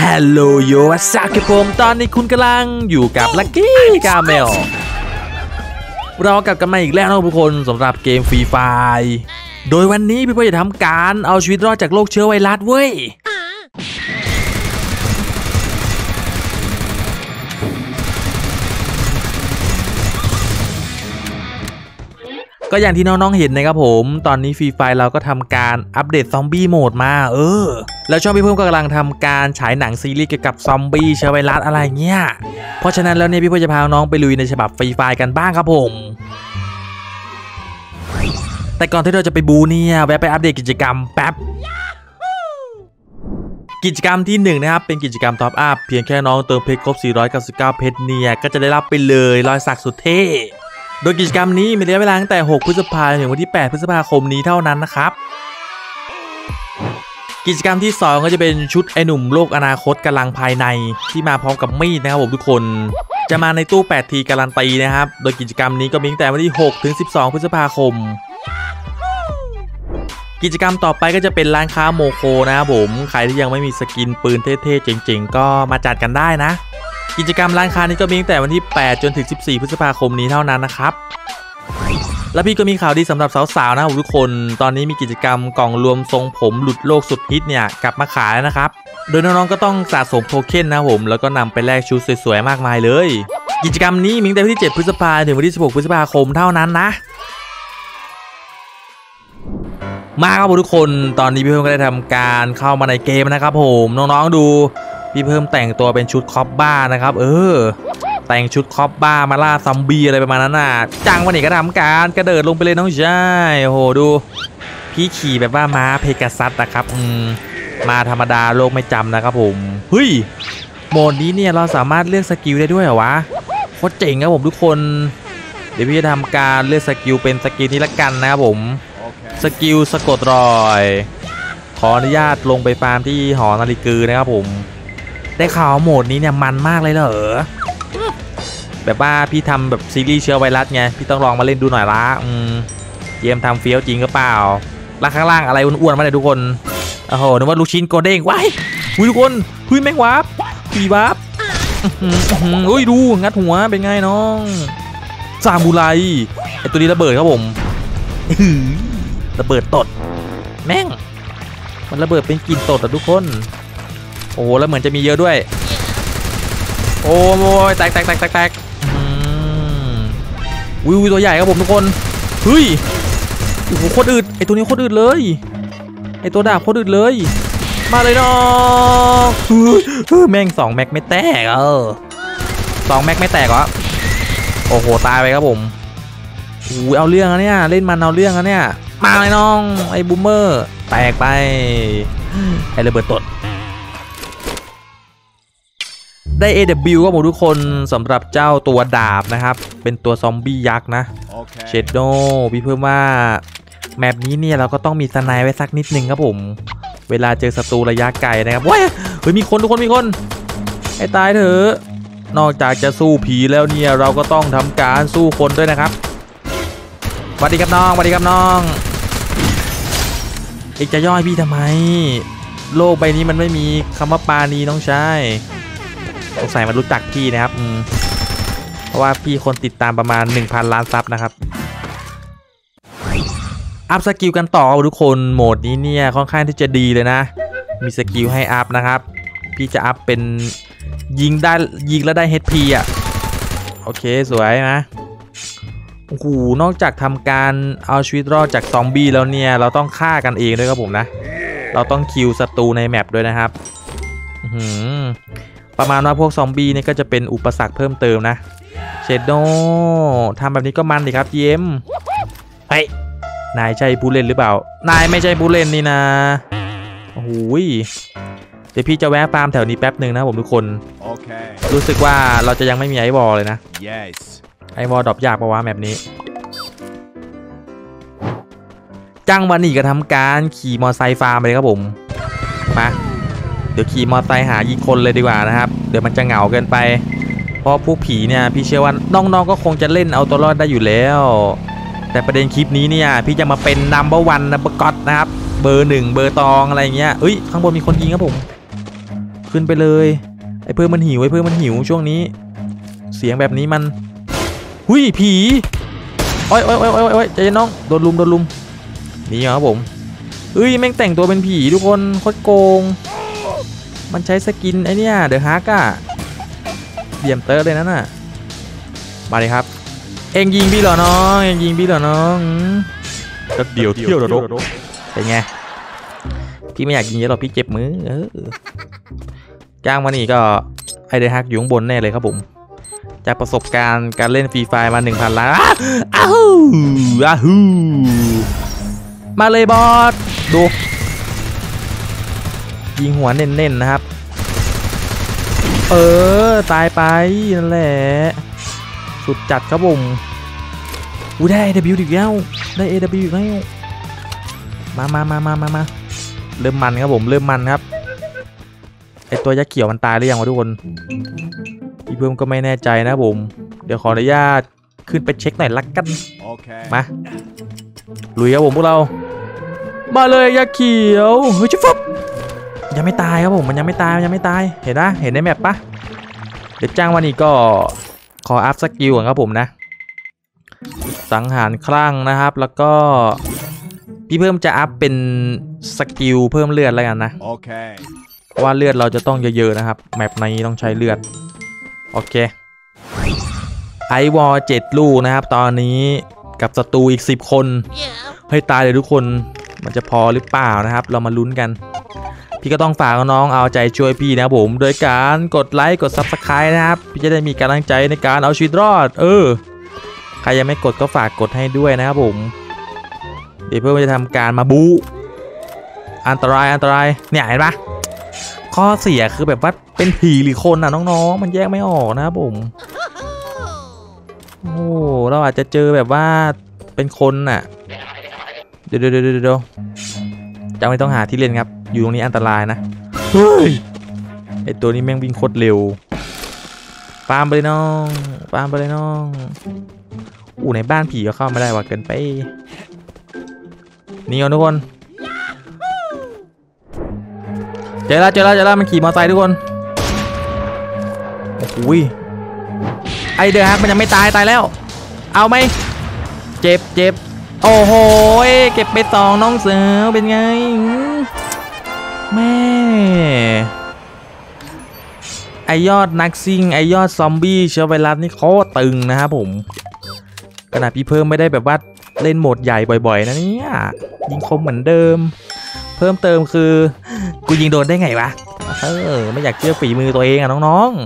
ฮัลโหลโยวัสดีผมตอนนี้คุณกำลังอยู่กับลักกี้กาเมลเรากลับกันมาอีกแล้วนะทุกคนสำหรับเกมฟรีไฟร์โดยวันนี้พี่พ่อจะทำการเอาชีวิตรอดจากโรคเชื้อไวรัสเว้ยก็อย่างที่น้องๆเห็นนะครับผมตอนนี้ฟรีไฟร์เราก็ทำการอัปเดตซอมบี้โหมดมาแล้วช่องพี่เพิ่มก็กำลังทำการฉายหนังซีรีส์เกี่ยวกับซอมบี้เชื้อไวรัสอะไรเงี้ยเพราะฉะนั้นแล้วเนี่ยพี่เพิ่มจะพาน้องไปลุยในฉบับฟรีไฟร์กันบ้างครับผมแต่ก่อนที่เราจะไปบูเนี่ยแวะไปอัปเดตกิจกรรมแป๊บกิจกรรมที่1นะครับเป็นกิจกรรมท็อปอัพเพียงแค่น้องเติมเพชรครบ499เพชรเนี่ยก็จะได้รับไปเลยรอยสักสุดเท่โดยกิจกรรมนี้มีระยะเวลาตั้งแต่6พฤษภาคมถึงวันที่8พฤษภาคมนี้เท่านั้นนะครับกิจกรรมที่2ก็จะเป็นชุดไอหนุ่มโลกอนาคตกำลังภายในที่มาพร้อมกับมีดนะครับผมทุกคนจะมาในตู้8ทีการันตีนะครับโดยกิจกรรมนี้ก็มีตั้งแต่วันที่6ถึง12พฤษภาคมกิจกรรมต่อไปก็จะเป็นร้านค้าโมโคนะครับผมใครที่ยังไม่มีสกินปืนเท่ๆเจ๋งๆก็มาจัดกันได้นะกิจกรรมร้านค้านี้ก็มีตั้งแต่วันที่8จนถึง14พฤษภาคมนี้เท่านั้นนะครับและพี่ก็มีข่าวดีสำหรับสาวๆนะครับทุกคนตอนนี้มีกิจกรรมกล่องรวมทรงผมหลุดโลกสุดฮิตเนี่ยกลับมาขายแล้วนะครับโดยน้องๆก็ต้องสะสมโทเค็นนะครับผมแล้วก็นำไปแลกชุดสวยๆมากมายเลยกิจกรรมนี้มีตั้งแต่วันที่7พฤษภาคมถึงวันที่16พฤษภาคมเท่านั้นนะมาครับทุกคนตอนนี้พี่เพิ่มก็ได้ทำการเข้ามาในเกมนะครับผมน้องๆดูพี่เพิ่มแต่งตัวเป็นชุดคอปบ้านะครับแต่งชุดคอปบ้ามาล่าซอมบี้อะไรประมาณนั้นน่ะจังวันนี้ก็ทำการกระเดิดลงไปเลยน้องชายโอ้โหดูพี่ขี่แบบว่าม้าเพกาซัสนะครับมาธรรมดาโลกไม่จำนะครับผมเฮ้ยโหมดนี้เนี่ยเราสามารถเลือกสกิลได้ด้วยเหรอวะโคตรเจ๋งครับผมทุกคนเดี๋ยวพี่จะทำการเลือกสกิลเป็นสกิลนี้ละกันนะครับผมสกิลสะกดรอยขออนุญาตลงไปฟาร์มที่หอนาฬิกานะครับผมได้ข่าวโหมดนี้เนี่ยมันมากเลยเหรอแบบว่าพี่ทำแบบซีรีส์เชื้อไวรัสไงพี่ต้องลองมาเล่นดูหน่อยละเยี่ยมทำเฟี้ยวจริงก็เปล่าแล้วข้างล่างอะไรอ้วนๆมาเลยทุกคนโอ้โหนึกว่าลูกชิ้นโกเด้งว้ายทุกคนแม่งวับปีวับดูงัดหัวเป็นไงน้องซามูไรไอตัวนี้ระเบิดครับผมระเบิดตดแม่งมันระเบิดเป็นกลิ่นตดอะทุกคนโอ้โหแล้วเหมือนจะมีเยอะด้วยโอ้ยแตกวิวตัวใหญ่ครับผมทุกคนเฮ้ยโอ้โหโคตรอึดไอตัวนี้โคตรอึดเลยไอตัวดาบโคตรอึดเลยมาเลยน้องแม่ง2แม็กไม่แตก2แม็กไม่แตกเหรอโอ้โหตายไปครับผมเอาเรื่องอะเนี่ยเล่นมันเอาเรื่องอะเนี่ยมาเลยน้องไอ้บูมเมอร์แตกไปไอ้ระเบิดตดได้ AW ก็หมดทุกคนสำหรับเจ้าตัวดาบนะครับเป็นตัวซอมบี้ยักษ์นะเชดโดพี่เพิ่มว่าแมปนี้เนี่ยเราก็ต้องมีสไนไว้สักนิดนึงครับผมเวลาเจอศัตรูระยะไกลนะครับว้ายเฮ้ยมีคนทุกคนมีคนไอ้ตายเถอะนอกจากจะสู้ผีแล้วเนี่ยเราก็ต้องทำการสู้คนด้วยนะครับสวัสดีครับน้องเอกจะย่อยพี่ทำไมโลกใบนี้มันไม่มีคำว่าปาณีน้องชายสงสัยมันรู้จักพี่นะครับเพราะว่าพี่คนติดตามประมาณ 1,000 ล้านซับนะครับอัพสกิลกันต่อทุกคนโหมดนี้เนี่ยค่อนข้างที่จะดีเลยนะมีสกิลให้อัพนะครับพี่จะอัพเป็นยิงแล้วได้ HP อ่ะโอเคสวยนะโอ้โหนอกจากทำการเอาชีวิตรอดจากซอมบี้แล้วเนี่ยเราต้องฆ่ากันเองด้วยครับผมนะเราต้องคิวศัตรูในแมปด้วยนะครับประมาณว่าพวกซอมบี้นี่ก็จะเป็นอุปสรรคเพิ่มเติมนะเชดโดทำแบบนี้ก็มันดีครับเยี่ยมเฮ้ยนายใช่ผู้เล่นหรือเปล่านายไม่ใช่ผู้เล่นนี่นะโอ้โหเดี๋ยวพี่จะแวะฟาร์มแถวนี้แป๊บหนึ่งนะผมทุกคนรู้สึกว่าเราจะยังไม่มีไอวอลเลยนะไอวอลดรอปยากปะวะแบบนี้จังวันนี้ก็ทำการขี่มอไซค์ฟาร์มเลยครับผมมาเดี๋ยวขี่มอไซค์หายิงคนเลยดีกว่านะครับเดี๋ยวมันจะเหงาเกินไปเพราะพวกผีเนี่ยพี่เชื่อว่าน้องๆก็คงจะเล่นเอาตัวรอดได้อยู่แล้วแต่ประเด็นคลิปนี้เนี่ยพี่จะมาเป็นnumber 1 number god นะครับเบอร์ 1เบอร์ตองอะไรเงี้ยข้างบนมีคนยิงครับผมขึ้นไปเลยไอ้เพิ่มมันหิวช่วงนี้เสียงแบบนี้มันหุยผีโอ้ยใจเย็นน้องโดนลุมนี่ครับผมเอ้ยแม่งแต่งตัวเป็นผีทุกคนโคตรโกงมันใช้สกินไอเนี้ยเดอะฮักอะเดี่ยมเตอร์เลยนั่นน่ะมาเลยครับเอ็งยิงพี่เหรอน้องจักเดี่ยวเที่ยวนรกเป็นไงพี่ไม่อยากยิงเยอะหรอกพี่เจ็บมือจ้างมานี่ก็ไอเดอะฮักอยู่ข้างบนแน่เลยครับผมจากประสบการณ์การเล่นฟรีไฟมา 1,000 ล้านอ้าวมาเลยบอสดูยิงหัวเน้นๆนะครับตายไปนั่นแหละสุดจัดครับผมได้ AW อีกแล้วได้ AW อีกแล้วมาเริ่มมันครับผมเริ่มมันครับไอตัวยักษ์เขียวมันตายหรือยังวะทุกคนพี่เพิ่มก็ไม่แน่ใจนะผมเดี๋ยวขออนุญาตขึ้นไปเช็คหน่อยละกันมาลุยครับผมพวกเรามาเลยยักษ์เขียวเฮ้ยชิฟุบยังไม่ตายครับผมมันยังไม่ตายเห็นนะเห็นในแมปปะเดี๋ยวจ้างวันนี้ก็ขออัพสกิลก่อนครับผมนะสังหารคลั่งนะครับแล้วก็พี่เพิ่มจะอัพเป็นสกิลเพิ่มเลือดแล้วกันนะเพราะว่าเลือดเราจะต้องเยอะๆนะครับแมปนี้ต้องใช้เลือดโอเคไอวอล7 ลูกนะครับตอนนี้กับศัตรูอีก10 คนให้ตายเลยทุกคนมันจะพอหรือเปล่านะครับเรามาลุ้นกันพี่ก็ต้องฝากน้องเอาใจช่วยพี่นะครับผมโดยการกดไลค์กด Subscribe นะครับพี่จะได้มีกำลังใจในการเอาชีวิตรอดใครยังไม่กดก็ฝากกดให้ด้วยนะครับผมเดี๋ยวเพื่อนจะทำการมาบูอันตรายเนี่ยเห็นปะข้อเสียคือแบบว่าเป็นผีหรือคนน่ะน้องๆมันแยกไม่ออกนะครับผมโอ้เราอาจจะเจอแบบว่าเป็นคนน่ะเดี๋ยวจะไม่ต้องหาที่เล่นครับอยู่ตรงนี้อันตรายนะเฮ้ยไอตัวนี้แม่งวิ่งโคตรเร็วปามไปเลยน้องในบ้านผีก็เข้าไม่ได้ว่ะเกินไปนี่ทุกคนเจอแล้วมันขี่มอเตอร์ไซค์ทุกคนโอ้ยไอเดอร์ฮักมันยังไม่ตายแล้วเอาไหมเจ็บโอ้โหเก็บไป2น้องเสือเป็นไงแม่ไอยอดนักซิ่งไอยอดซอมบี้เชื้อไวรัสนี่เขาตึงนะครับผมขนาดพี่เพิ่มไม่ได้แบบว่าเล่นโหมดใหญ่บ่อยๆนะเนี่ยยิงคมเหมือนเดิมเพิ่มเติมคือกูยิงโดนได้ไงวะไม่อยากเชื่อฝีมือตัวเองอะน้อง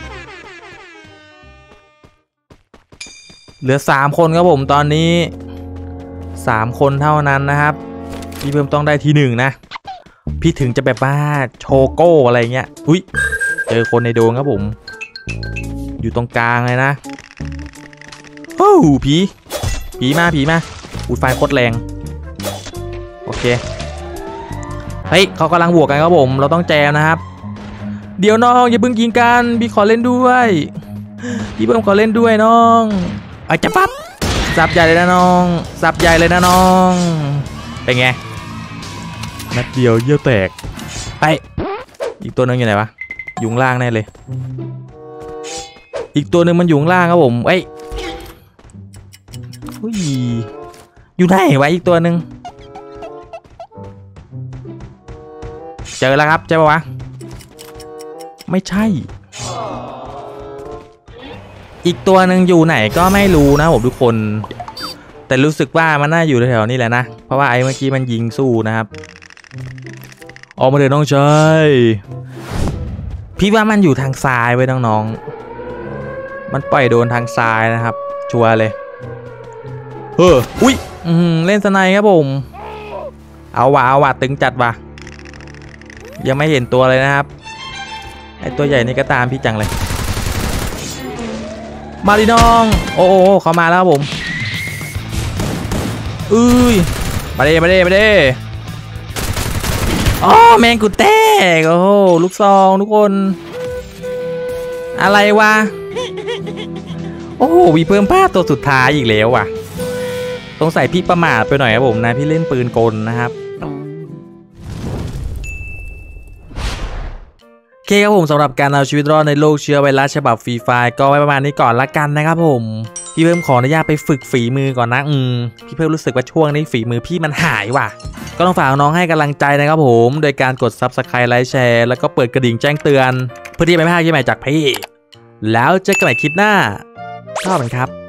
ๆเหลือ3 คนครับผมตอนนี้3 คนเท่านั้นนะครับพี่เพิ่มต้องได้ที่1นะพี่ถึงจะแบบว่าโชโก้อะไรเงี้ยอุ้ยเจอคนในโดงครับผมอยู่ตรงกลางเลยนะโอ้โหผีมาอุ้ยไฟโคตรแรงโอเคเฮ้ยเขากำลังบวกกันครับผมเราต้องแจมนะครับเดี๋ยวน้องอย่าเพิ่งยิงกันพี่ขอเล่นด้วยพี่เพิ่มขอเล่นด้วยน้องจะปั๊บสับใหญ่เลยนะน้องเป็นไงนัดเดียวเยี่ยวแตกไปอีกตัวนึงอยู่ไหนวะอยู่ล่างแน่เลยอีกตัวนึงมันอยู่ล่างครับผมอยู่ไหนวะอีกตัวนึงเจอแล้วครับใช่ปะวะไม่ใช่อีกตัวหนึ่งอยู่ไหนก็ไม่รู้นะผมทุกคนแต่รู้สึกว่ามันน่าอยู่แถวๆนี้แหละนะเพราะว่าไอ้เมื่อกี้มันยิงสู้นะครับออกมาเลยน้องชายพี่ว่ามันอยู่ทางซ้ายไว้น้องๆมันปล่อยโดนทางซ้ายนะครับชัวร์เลยอุ้ยเล่นสไนครับผมเอาว่ะตึงจัดว่ะยังไม่เห็นตัวเลยนะครับไอตัวใหญ่นี่ก็ตามพี่จังเลยมาดิน้องโอ้เขามาแล้วครับผมมาเด้อ๋อแมงกุฎแตกโอ้โหลูกซองทุกคนอะไรวะโอ้โหมีเพิ่มพลาดตัวสุดท้ายอีกแล้วว่ะสงสัยพี่ประมาทไปหน่อยครับผมนะพี่เล่นปืนกลนะครับโอเคครับผมสำหรับการเอาชีวิตรอดในโลกเชื้อไวรัสฉบับฟรีไฟล์ก็ไว้ประมาณนี้ก่อนละกันนะครับผมพี่เพิ่มขออนุญาตไปฝึกฝีมือก่อนนะพี่เพิ่มรู้สึกว่าช่วงนี้ฝีมือพี่มันหายว่ะก็ต้องฝากน้องให้กำลังใจนะครับผมโดยการกด Subscribe ไลค์แชร์แล้วก็เปิดกระดิ่งแจ้งเตือนเพื่อที่ไม่พลาดคลิปใหม่จากพี่แล้วเจอกันใหม่คลิปหน้าชอบกันครับ